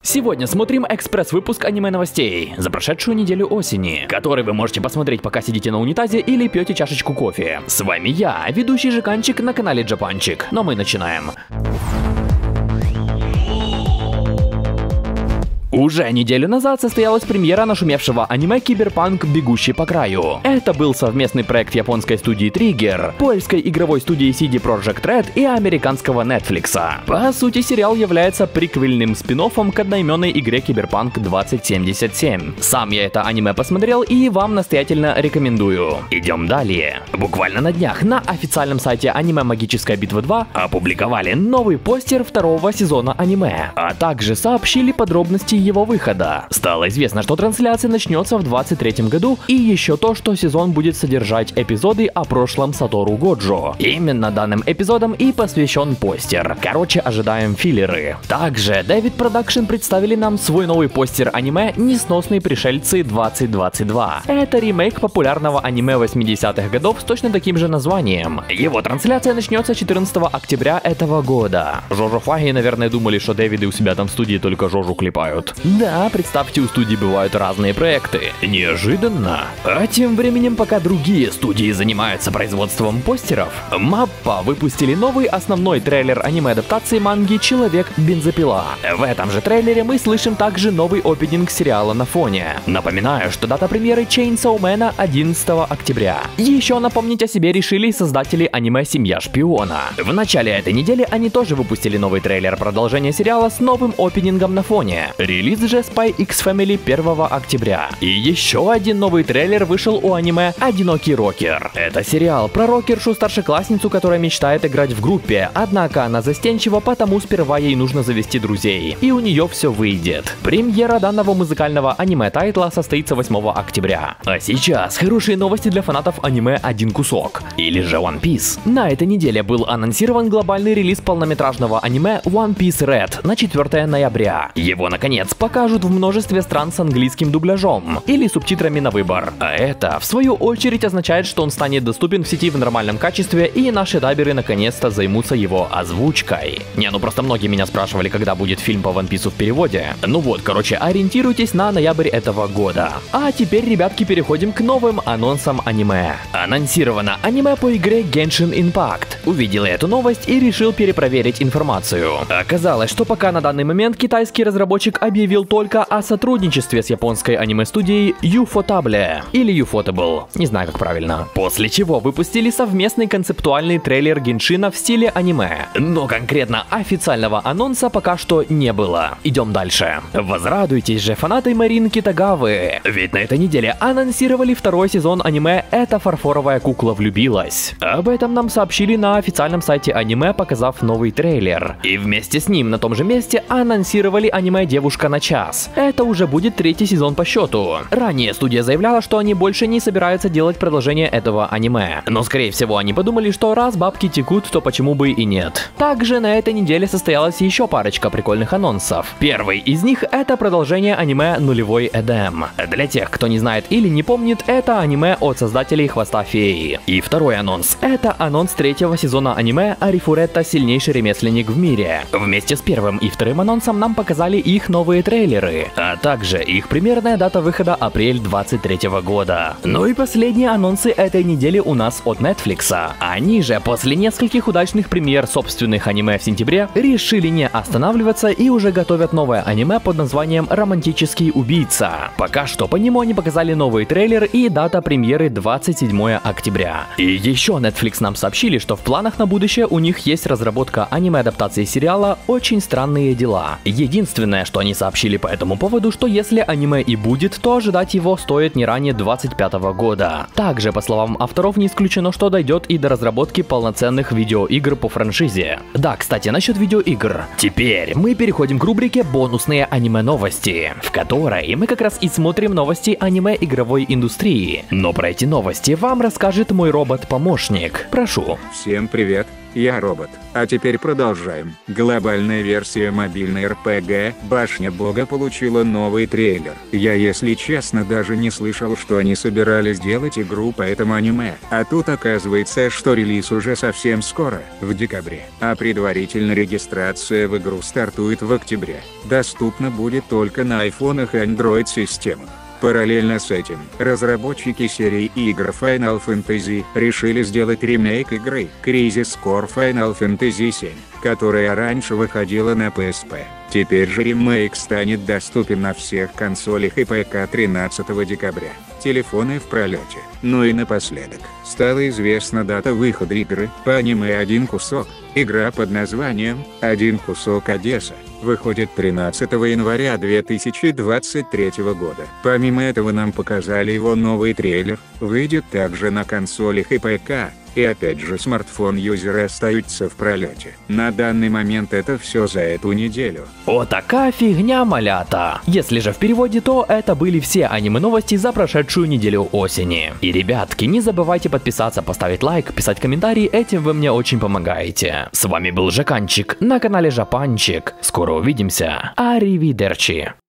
Сегодня смотрим экспресс-выпуск аниме-новостей за прошедшую неделю осени, который вы можете посмотреть, пока сидите на унитазе или пьете чашечку кофе. С вами я, ведущий Жеканчик на канале Джапанчик, но мы начинаем. Уже неделю назад состоялась премьера нашумевшего аниме «Киберпанк. Бегущий по краю». Это был совместный проект японской студии Trigger, польской игровой студии CD Projekt Red и американского Netflix. По сути, сериал является приквельным спин-оффом к одноименной игре Киберпанк 2077. Сам я это аниме посмотрел и вам настоятельно рекомендую. Идем далее. Буквально на днях на официальном сайте аниме «Магическая битва 2» опубликовали новый постер второго сезона аниме, а также сообщили подробности его выхода. Стало известно, что трансляция начнется в 2023 году, и еще то, что сезон будет содержать эпизоды о прошлом Сатору Годжо. Именно данным эпизодам и посвящен постер. Короче, ожидаем филлеры. Также David Production представили нам свой новый постер аниме «Несносные пришельцы 2022». Это ремейк популярного аниме 80-х годов с точно таким же названием. Его трансляция начнется 14 октября этого года. Жожо-фаги, наверное, думали, что Дэвиды у себя там в студии только Жожу клепают. Да, представьте, у студии бывают разные проекты. Неожиданно. А тем временем, пока другие студии занимаются производством постеров, Маппа выпустили новый основной трейлер аниме-адаптации манги «Человек-бензопила». В этом же трейлере мы слышим также новый опенинг сериала на фоне. Напоминаю, что дата премьеры Chainsaw Man 11 октября. Еще напомнить о себе решили создатели аниме «Семья шпиона». В начале этой недели они тоже выпустили новый трейлер продолжения сериала с новым опенингом на фоне. Релиз же Spy X Family 1 октября. И еще один новый трейлер вышел у аниме «Одинокий рокер». Это сериал про рокершу-старшеклассницу, которая мечтает играть в группе, однако она застенчива, потому сперва ей нужно завести друзей. И у нее все выйдет. Премьера данного музыкального аниме-тайтла состоится 8 октября. А сейчас хорошие новости для фанатов аниме «Один кусок» или же One Piece. На этой неделе был анонсирован глобальный релиз полнометражного аниме One Piece Red на 4 ноября. Его наконец покажут в множестве стран с английским дубляжом или субтитрами на выбор. А это, в свою очередь, означает, что он станет доступен в сети в нормальном качестве, и наши даберы наконец-то займутся его озвучкой. Ну просто многие меня спрашивали, когда будет фильм по One Piece в переводе. Ну вот, короче, ориентируйтесь на ноябрь этого года. А теперь, ребятки, переходим к новым анонсам аниме. Анонсировано аниме по игре Genshin Impact. Увидел эту новость и решил перепроверить информацию. Оказалось, что пока на данный момент китайский разработчик объявил только о сотрудничестве с японской аниме-студией Ufotable или Ufotable, не знаю как правильно. После чего выпустили совместный концептуальный трейлер Геншина в стиле аниме. Но конкретно официального анонса пока что не было. Идем дальше. Возрадуйтесь же, фанаты Марин Китагавы, ведь на этой неделе анонсировали второй сезон аниме «Эта фарфоровая кукла влюбилась». Об этом нам сообщили на официальном сайте аниме, показав новый трейлер. И вместе с ним на том же месте анонсировали аниме «Девушка на час». Это уже будет третий сезон по счету. Ранее студия заявляла, что они больше не собираются делать продолжение этого аниме. Но скорее всего они подумали, что раз бабки текут, то почему бы и нет. Также на этой неделе состоялась еще парочка прикольных анонсов. Первый из них это продолжение аниме «Нулевой Эдем». Для тех, кто не знает или не помнит, это аниме от создателей Хвоста Феи. И второй анонс это анонс третьего сезона аниме «Арифуретта. Сильнейший ремесленник в мире». Вместе с первым и вторым анонсом нам показали их новые трейлеры, а также их примерная дата выхода апрель 2023 года. Ну и последние анонсы этой недели у нас от Netflix. Они же после нескольких удачных премьер собственных аниме в сентябре решили не останавливаться и уже готовят новое аниме под названием «Романтический убийца». Пока что по нему они показали новый трейлер и дата премьеры 27 октября. И еще Netflix нам сообщили, что в планах на будущее у них есть разработка аниме-адаптации сериала «Очень странные дела». Единственное, что они сообщили по этому поводу, что если аниме и будет, то ожидать его стоит не ранее 2025 года. Также, по словам авторов, не исключено, что дойдет и до разработки полноценных видеоигр по франшизе. Да, кстати, насчет видеоигр. Теперь мы переходим к рубрике «Бонусные аниме-новости», в которой мы как раз и смотрим новости аниме-игровой индустрии. Но про эти новости вам расскажет мой робот-помощник. Прошу. Всем привет. Я робот. А теперь продолжаем. Глобальная версия мобильной РПГ «Башня Бога» получила новый трейлер. Я, если честно, даже не слышал, что они собирались делать игру по этому аниме. А тут оказывается, что релиз уже совсем скоро, в декабре. А предварительная регистрация в игру стартует в октябре. Доступна будет только на айфонах и Android-системах. Параллельно с этим, разработчики серии игр Final Fantasy решили сделать ремейк игры Crisis Core Final Fantasy VII, которая раньше выходила на PSP. Теперь же ремейк станет доступен на всех консолях и ПК 13 декабря. Телефоны в пролете. Ну и напоследок, стала известна дата выхода игры по аниме «Один кусок». Игра под названием «Один кусок Одесса» выходит 13 января 2023 года. Помимо этого нам показали его новый трейлер, выйдет также на консолях и ПК. И опять же смартфон-юзеры остаются в пролете. На данный момент это все за эту неделю. О, такая фигня, малята. Если же в переводе, то это были все аниме-новости за прошедшую неделю осени. И, ребятки, не забывайте подписаться, поставить лайк, писать комментарии, этим вы мне очень помогаете. С вами был Жаканчик на канале Жапанчик. Скоро увидимся. Аривидерчи.